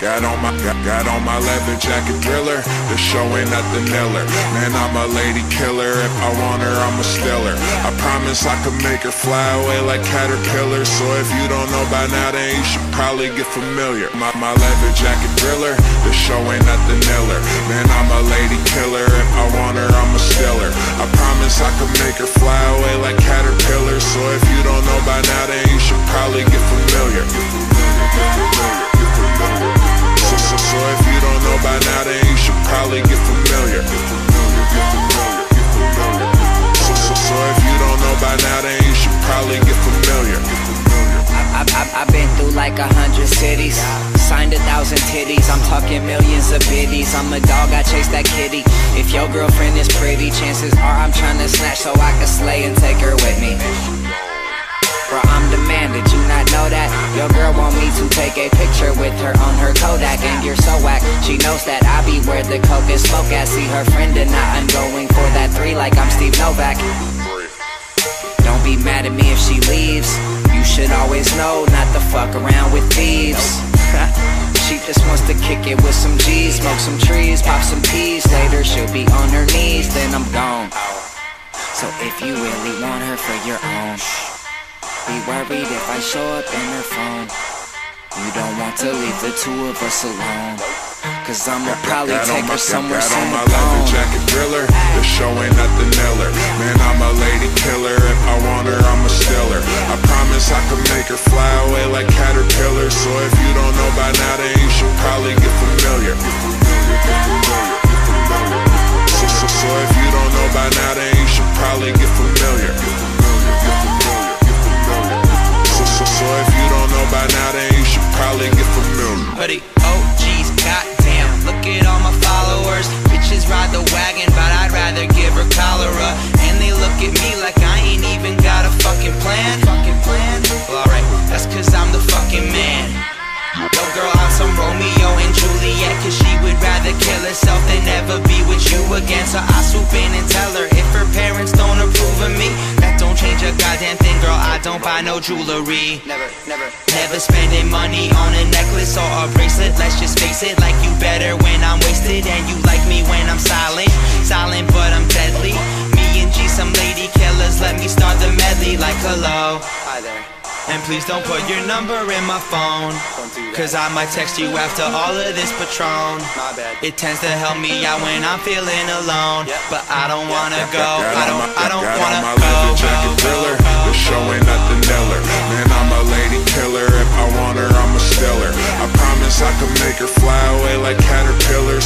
got on my leather jacket thriller. The show ain't nothing iller. Man, I'm a lady killer. If I want her, I'ma steal her. I promise I could make her fly away like caterpillars. So if you don't know by now, then you should probably get familiar. My leather jacket thriller. The show ain't nothing iller. Man, I'm a lady killer. If I want her, I'ma steal her. I promise I could make her fly away like caterpillars. So if you don't know by now, then you should probably get familiar. So if you don't know by now, then you should probably get familiar. So if you don't know by now, then you should probably get familiar. I've been through like 100 cities, signed 1,000 titties. I'm talking millions of biddies. I'm a dog, I chase that kitty. If your girlfriend is pretty, chances are I'm trying to snatch so I can slay and take her with me. Bro, I'm the man, did you not know that? Your girl want me to take a picture with her on her Kodak. And you're so whack, she knows that I be where the coke is smoke at. See her friend and I'm going for that 3 like I'm Steve Novak. Don't be mad at me if she leaves. You should always know not to fuck around with thieves. She just wants to kick it with some G's, smoke some trees, pop some peas. Later she'll be on her knees, then I'm gone. So if you really want her for your own, be worried if I show up in her phone. You don't want to leave the two of us alone, cause I'ma probably take her somewhere soon. Got on my leather jacket thriller. The show ain't nothing iller. Man, I'm a lady killer. If I want her, I'ma steal her. I promise I could make her fly away like caterpillars. So if you don't know by now, then you should probably get familiar. So if you don't know by now, then you should probably get familiar. So if you don't know by now, then you should probably get familiar. Hoodie, oh geez, goddamn, look at all my followers. Bitches ride the wagon, but I'd rather give her cholera. And they look at me like I ain't even got a fucking plan. Well, alright, that's cause I'm the fucking man. Yo girl, I'm some Romeo and Juliet, cause she would rather kill herself than ever be with you again. So I swoop in and tell her if her parents don't approve of me, that don't change a goddamn thing, girl. I don't buy no jewelry. Never spending money on a necklace or a bracelet. Let's just face it, like you better when I'm wasted, and you like me when I'm silent. Silent but I'm deadly. Me and G, some lady killers. Let me start the medley like hello. Hi there. And please don't put your number in my phone, cause I might text you after all of this Patron. It tends to help me out when I'm feeling alone, but I don't wanna go. I don't wanna go. The show ain't nothing iller. Man, I'm a lady killer. If I want her, I'ma steal her. I promise I could make her fly away like caterpillars.